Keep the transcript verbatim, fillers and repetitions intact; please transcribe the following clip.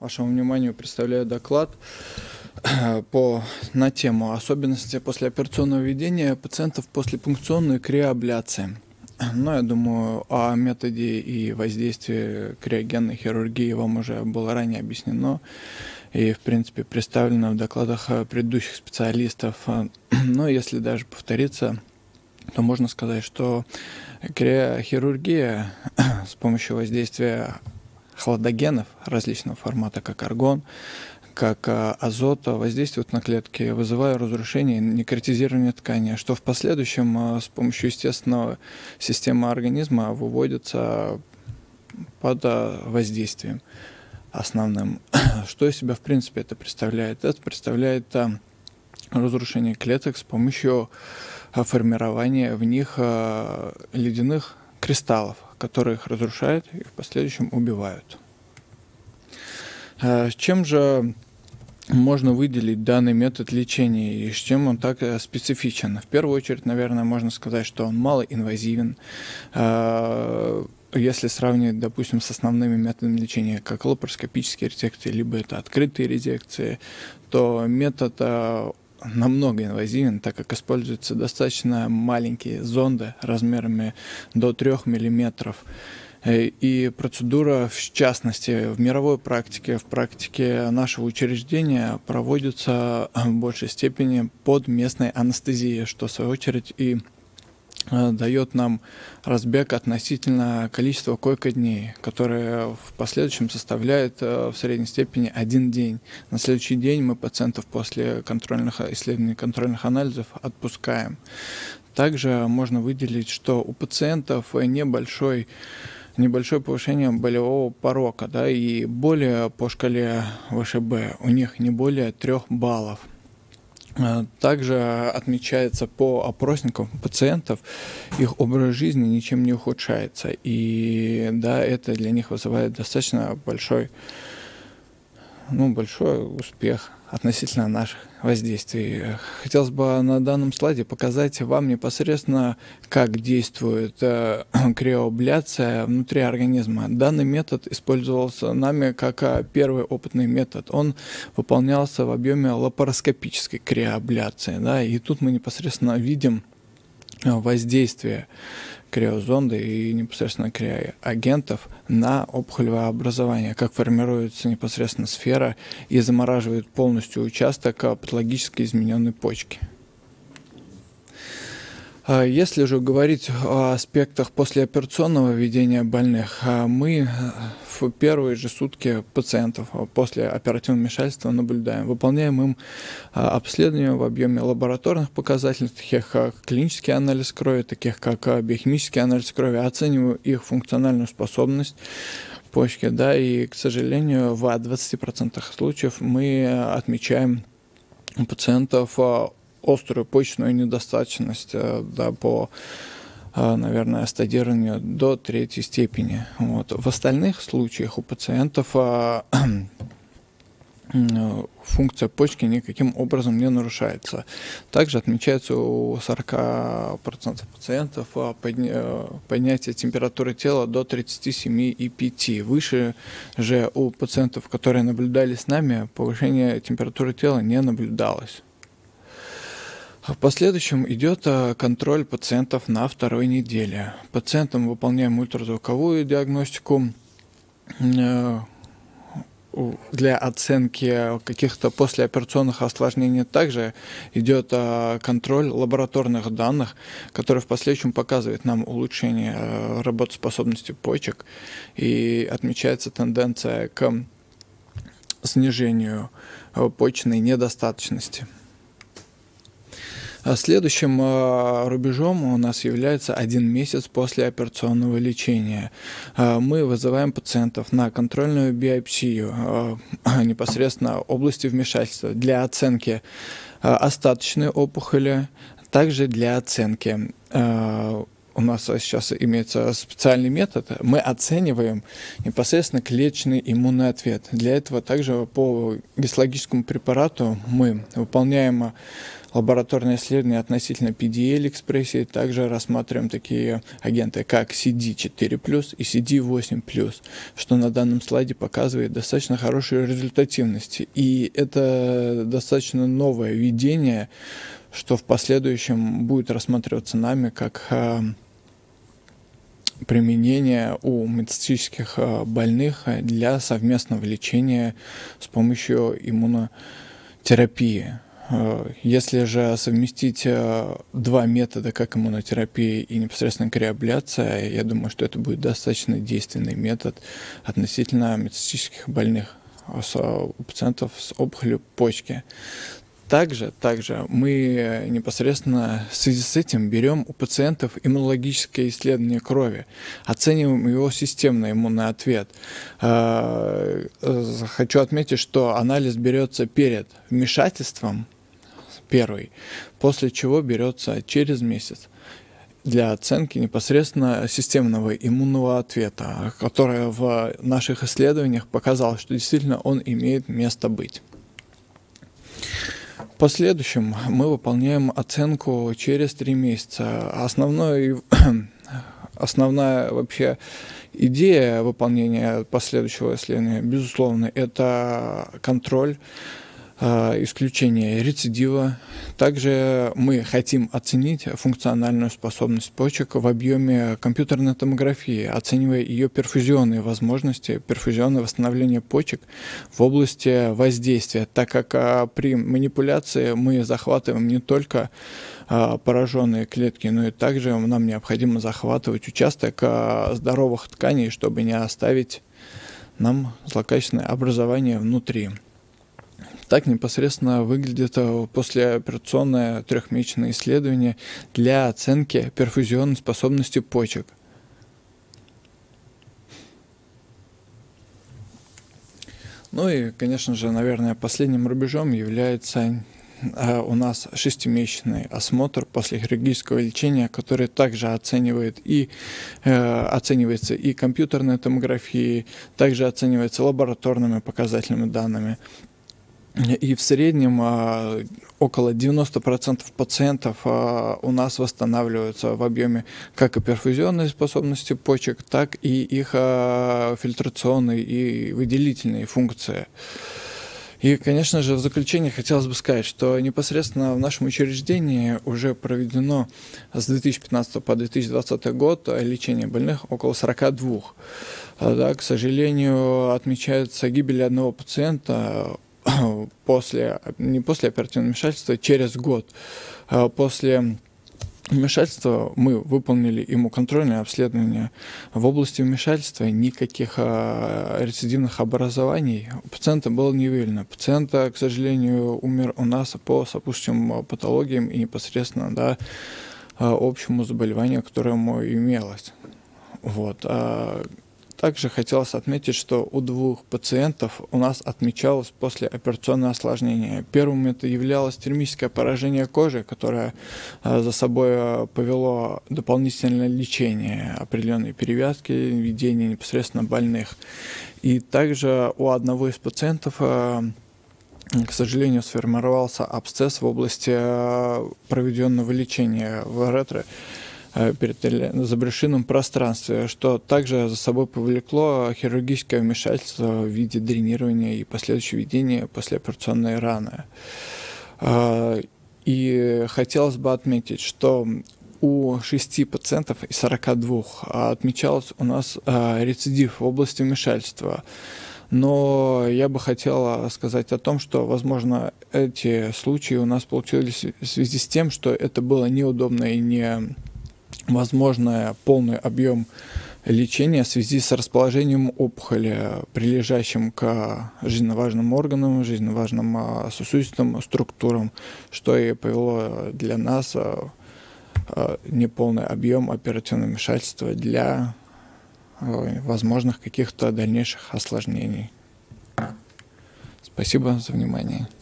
Вашему вниманию представляю доклад по, на тему особенности послеоперационного ведения пациентов после пункционной криоабляции. Ну, я думаю, о методе и воздействии криогенной хирургии вам уже было ранее объяснено и, в принципе, представлено в докладах предыдущих специалистов. Но если даже повториться, то можно сказать, что криохирургия с помощью воздействия хладогенов различного формата, как аргон, как азот, воздействует на клетки, вызывая разрушение и некротизирование ткани, что в последующем с помощью естественного системы организма выводится под воздействием основным. Что из себя в принципе это представляет? Это представляет разрушение клеток с помощью формирования в них ледяных кристаллов, которые их разрушают и в последующем убивают. С чем же можно выделить данный метод лечения и с чем он так специфичен? В первую очередь, наверное, можно сказать, что он малоинвазивен. Если сравнивать, допустим, с основными методами лечения, как лапароскопические резекции, либо это открытые резекции, то метод намного инвазивен, так как используются достаточно маленькие зонды размерами до трёх миллиметров. И процедура, в частности, в мировой практике, в практике нашего учреждения проводится в большей степени под местной анестезией, что в свою очередь и дает нам разбег относительно количества койко-дней, которые в последующем составляет в средней степени один день. На следующий день мы пациентов после контрольных исследований, контрольных анализов отпускаем. Также можно выделить, что у пациентов небольшой небольшое повышение болевого порога, да, и более по шкале ВШБ у них не более трех баллов. Также отмечается по опросникам пациентов, их образ жизни ничем не ухудшается, и да, это для них вызывает достаточно большой, ну, большой успех относительно наших воздействий. Хотелось бы на данном слайде показать вам непосредственно, как действует э, криоабляция внутри организма. Данный метод использовался нами как первый опытный метод. Он выполнялся в объеме лапароскопической криоабляции. Да, и тут мы непосредственно видим воздействие криозонды и непосредственно криоагентов на опухолевое образование, как формируется непосредственно сфера и замораживает полностью участок патологически измененной почки. Если же говорить о аспектах послеоперационного ведения больных, мы в первые же сутки пациентов после оперативного вмешательства наблюдаем, выполняем им обследование в объеме лабораторных показателей, таких как клинический анализ крови, таких как биохимический анализ крови, оцениваем их функциональную способность почки, да, и, к сожалению, в двадцати процентах случаев мы отмечаем у пациентов острую почечную недостаточность, да, по, наверное, стадированию до третьей степени. Вот. В остальных случаях у пациентов функция почки никаким образом не нарушается. Также отмечается у сорока процентов пациентов поднятие температуры тела до тридцати семи и пяти. Выше же у пациентов, которые наблюдали с нами, повышение температуры тела не наблюдалось. В последующем идет контроль пациентов на второй неделе. Пациентам выполняем ультразвуковую диагностику для оценки каких-то послеоперационных осложнений. Также идет контроль лабораторных данных, который в последующем показывает нам улучшение работоспособности почек, и отмечается тенденция к снижению почечной недостаточности. Следующим рубежом у нас является один месяц после операционного лечения. Мы вызываем пациентов на контрольную биопсию непосредственно области вмешательства для оценки остаточной опухоли, также для оценки. У нас сейчас имеется специальный метод. Мы оцениваем непосредственно клеточный иммунный ответ. Для этого также по гистологическому препарату мы выполняем лабораторные исследования относительно пи ди эль-экспрессии. Также рассматриваем такие агенты, как си ди четыре плюс и си ди восемь плюс, что на данном слайде показывает достаточно хорошую результативность. И это достаточно новое введение, что в последующем будет рассматриваться нами как применение у метастатических больных для совместного лечения с помощью иммунотерапии. Если же совместить два метода, как иммунотерапия и непосредственно криоабляция, я думаю, что это будет достаточно действенный метод относительно метастатических больных у пациентов с опухолью почки. Также, также мы непосредственно в связи с этим берем у пациентов иммунологическое исследование крови, оцениваем его системный иммунный ответ. Хочу отметить, что анализ берется перед вмешательством, первый, после чего берется через месяц для оценки непосредственно системного иммунного ответа, который в наших исследованиях показал, что действительно он имеет место быть. В последующем мы выполняем оценку через три месяца. Основной, основная вообще идея выполнения последующего исследования, безусловно, это контроль, исключение рецидива. Также мы хотим оценить функциональную способность почек в объеме компьютерной томографии, оценивая ее перфузионные возможности, перфузионное восстановление почек в области воздействия, так как при манипуляции мы захватываем не только пораженные клетки, но и также нам необходимо захватывать участок здоровых тканей, чтобы не оставить нам злокачественное образование внутри. Так непосредственно выглядит послеоперационное трехмесячное исследование для оценки перфузионной способности почек. Ну и, конечно же, наверное, последним рубежом является у нас шестимесячный осмотр после хирургического лечения, который также оценивает и, э, оценивается и компьютерной томографией, также оценивается лабораторными показательными данными. И в среднем а, около девяноста процентов пациентов а, у нас восстанавливаются в объеме как и перфузионной способности почек, так и их а, фильтрационной и выделительной функции. И, конечно же, в заключение хотелось бы сказать, что непосредственно в нашем учреждении уже проведено с две тысячи пятнадцатого по две тысячи двадцатый год лечение больных около сорока двух. Да, к сожалению, отмечается гибель одного пациента после, не после оперативного вмешательства, через год. После вмешательства мы выполнили ему контрольное обследование. В области вмешательства никаких рецидивных образований у пациента было не выявлено. Пациент, к сожалению, умер у нас по сопутствующим патологиям и непосредственно да, общему заболеванию, которое ему имелось. Вот. Также хотелось отметить, что у двух пациентов у нас отмечалось послеоперационное осложнение. Первым это являлось термическое поражение кожи, которое за собой повело дополнительное лечение, определенные перевязки, введение непосредственно больных. И также у одного из пациентов, к сожалению, сформировался абсцесс в области проведенного лечения в ретро перед забрюшинном пространстве, что также за собой повлекло хирургическое вмешательство в виде дренирования и последующее введение послеоперационной раны. И хотелось бы отметить, что у шести пациентов из сорока двух отмечалось у нас рецидив в области вмешательства. Но я бы хотел сказать о том, что, возможно, эти случаи у нас получились в связи с тем, что это было неудобно и не возможно полный объем лечения в связи с расположением опухоли, прилежащим к жизненно важным органам, жизненно важным сосудистым структурам, что и повело для нас неполный объем оперативного вмешательства для возможных каких-то дальнейших осложнений. Спасибо за внимание.